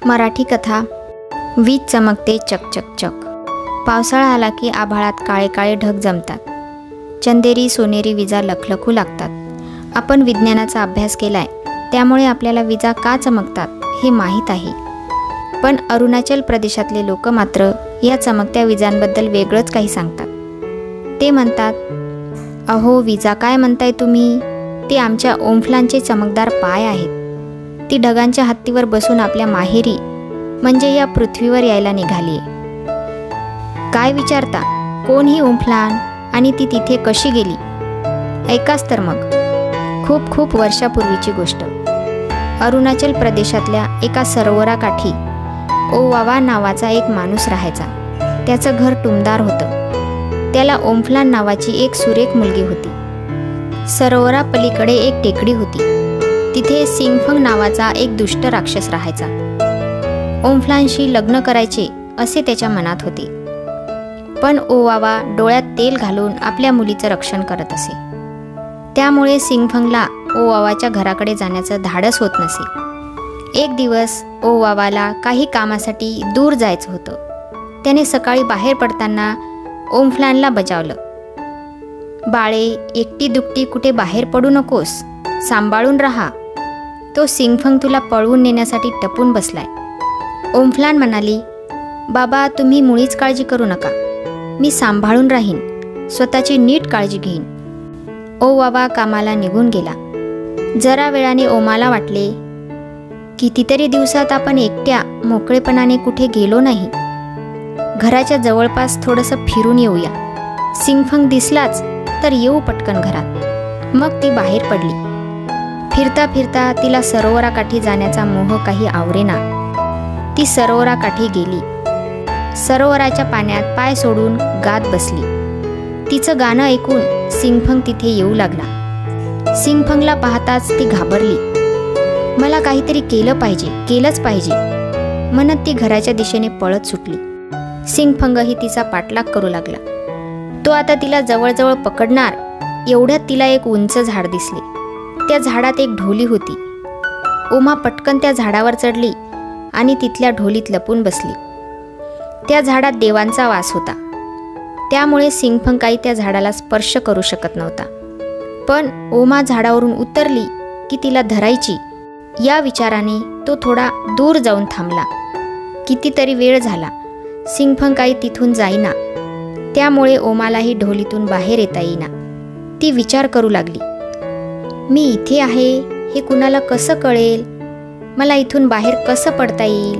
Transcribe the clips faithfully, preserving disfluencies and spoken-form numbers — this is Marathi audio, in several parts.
मराठी कथा. वीज चमकते चक चक चक. पावसाळा आला की आभाळात काळे काळे ढग जमतात. चंदेरी सोनेरी विजा लखलखू लागतात. आपण विज्ञानाचा अभ्यास केलाय, त्यामुळे आपल्याला विजा का चमकतात हे माहीत आहे. पण अरुणाचल प्रदेशातले लोक मात्र या चमकत्या विजांबद्दल वेगळंच काही सांगतात. ते म्हणतात, अहो विजा काय म्हणताय तुम्ही, ते आमच्या ओमफ्लांचे चमकदार पाय आहेत. ती ढगांच्या हत्तीवर बसून आपल्या माहेरी म्हणजे या पृथ्वीवर यायला निघाली. काय विचारता, कोण ही ओमफ्लान आणि ती तिथे कशी गेली? ऐकाच तर मग. खूप खूप वर्षापूर्वीची गोष्ट. अरुणाचल प्रदेशातल्या एका सरोवराकाठी ओवावा नावाचा एक माणूस राहायचा. त्याचं घर टुमदार होतं. त्याला ओमफ्लान नावाची एक सुरेख मुलगी होती. सरोवरापलीकडे एक टेकडी होती. तिथे सिंगफंग नावाचा एक दुष्ट राक्षस राहायचा. ओमफ्लानशी लग्न करायचे असे त्याच्या मनात होते. पण ओवावा डोळ्यात तेल घालून आपल्या मुलीचं रक्षण करत असे. त्यामुळे सिंगफंगला ओवावाच्या घराकडे जाण्याचं धाडस होत नसे. एक दिवस ओवावाला काही कामासाठी दूर जायचं होतं. त्याने सकाळी बाहेर पडताना ओमफ्लानला बजावलं, बाळे, एकटी दुकटी कुठे बाहेर पडू नकोस, सांभाळून राहा. तो सिंगफंग तुला पळवून नेण्यासाठी टपून बसलाय. ओमफ्लान म्हणाली, बाबा तुम्ही मुळीच काळजी करू नका, मी सांभाळून राहीन, स्वतःची नीट काळजी घेईन. ओवावा कामाला निघून गेला. जरा वेळाने ओमाला वाटले, कितीतरी दिवसात आपण एकट्या मोकळेपणाने कुठे गेलो नाही. घराच्या जवळपास थोडंसं फिरून येऊया. सिंगफंग दिसलाच तर येऊ पटकन घरात. मग ती बाहेर पडली. फिरता फिरता तिला सरोवराकाठी जाण्याचा मोह काही आवरेना. ती सरोवराकाठी गेली. सरोवराच्या पाण्यात पाय सोडून गात बसली. तिचं गाणं ऐकून सिंगफंग तिथे येऊ लागला. सिंगफंगला पाहताच ती घाबरली. मला काहीतरी केलं पाहिजे, केलंच पाहिजे म्हणत ती घराच्या दिशेने पळत सुटली. सिंगफंगही तिचा पाठलाग करू लागला. तो आता तिला जवळजवळ पकडणार एवढ्यात तिला एक उंच झाड दिसले. त्या झाडात एक ढोली होती. ओमा पटकन त्या झाडावर चढली आणि तिथल्या ढोलीत लपून बसली. त्या झाडात देवांचा वास होता. त्यामुळे सिंगफंग काही त्या झाडाला स्पर्श करू शकत नव्हता. पण ओमा झाडावरून उतरली की तिला धरायची या विचाराने तो थोडा दूर जाऊन थांबला. कितीतरी वेळ झाला, सिंगफंग काही तिथून जाईना. त्यामुळे ओमालाही ढोलीतून बाहेर येता येईना. ती विचार करू लागली, मी इथे आहे हे कुणाला कसं कळेल, मला इथून बाहेर कसं पडता येईल.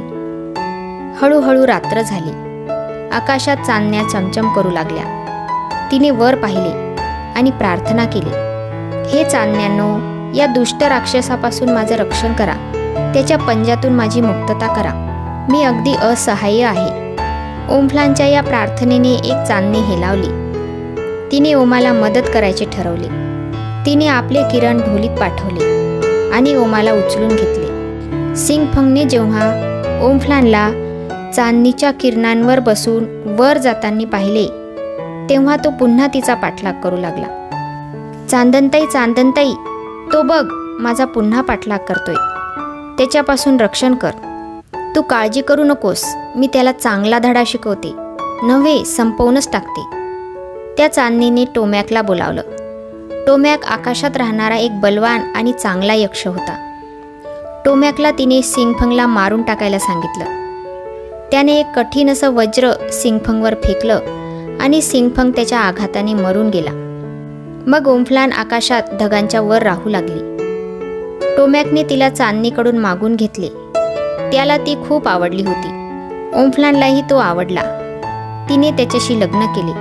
हळूहळू रात्र झाली. आकाशात चांदण्या चमचम करू लागल्या. तिने वर पाहिले आणि प्रार्थना केली, हे चांदण्यांनो, या दुष्ट राक्षसापासून माझं रक्षण करा, त्याच्या पंजातून माझी मुक्तता करा, मी अगदी असहाय्य आहे. ओमफ्लानच्या या प्रार्थनेने एक चांदणी हेलावली. तिने ओमाला मदत करायचे ठरवले. तिने आपले किरण ढोलीत पाठवले आणि ओमाला उचलून घेतले. सिंगफंगने जेव्हा ओमफ्लानला चांदणीच्या किरणांवर बसून वर जाताना पाहिले, तेव्हा तो पुन्हा तिचा पाठलाग करू लागला. चांदणताई, चांदणताई, तो बघ माझा पुन्हा पाठलाग करतोय, त्याच्यापासून रक्षण कर. तू काळजी करू नकोस, मी त्याला चांगला धडा शिकवते, नव्हे संपवूनच टाकते. त्या चांदणीने टोमॅकला बोलावलं. टोमॅक आकाशात राहणारा एक बलवान आणि चांगला यक्ष होता. टोमॅकला तिने सिंगफंगला मारून टाकायला सांगितलं. त्याने एक कठीण असं वज्र सिंगफंगवर फेकलं आणि सिंगफंग त्याच्या आघाताने मरून गेला. मग ओमफ्लान आकाशात ढगांच्या वर राहू लागली. टोमॅकने तिला चांदणीकडून मागून घेतले. त्याला ती खूप आवडली होती. ओमफ्लानलाही तो आवडला. तिने त्याच्याशी लग्न केले.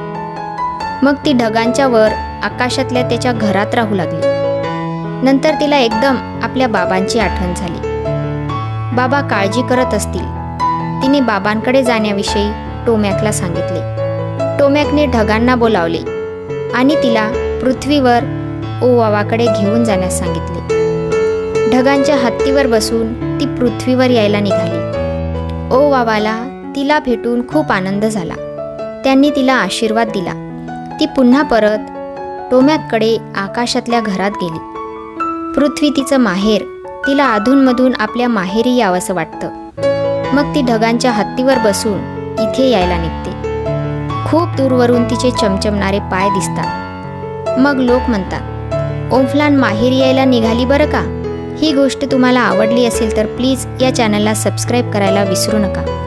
मग ती ढगांच्या वर आकाशातल्या त्याच्या घरात राहू लागली. नंतर तिला एकदम आपल्या बाबांची आठवण झाली. बाबा काळजी करत असतील. तिने बाबांकडे जाण्याविषयी टोमॅकला सांगितले. टोमॅकने ढगांना बोलावले आणि तिला पृथ्वीवर ओवावाकडे घेऊन जाण्यास सांगितले. ढगांच्या हत्तीवर बसून ती पृथ्वीवर यायला निघाली. ओवावाला तिला भेटून खूप आनंद झाला. त्यांनी तिला आशीर्वाद दिला. ती पुन्हा परत टोमॅककडे आकाशातल्या घरात गेली. पृथ्वी तिचं माहेर, तिला अधूनमधून आपल्या माहेरी यावंसं वाटतं. मग ती ढगांच्या हत्तीवर बसून इथे यायला निघते. खूप दूरवरून तिचे चमचमणारे पाय दिसतात. मग लोक म्हणतात, ओमफ्लान माहेरी यायला निघाली बरं का. ही गोष्ट तुम्हाला आवडली असेल तर प्लीज या चॅनलला सबस्क्राईब करायला विसरू नका.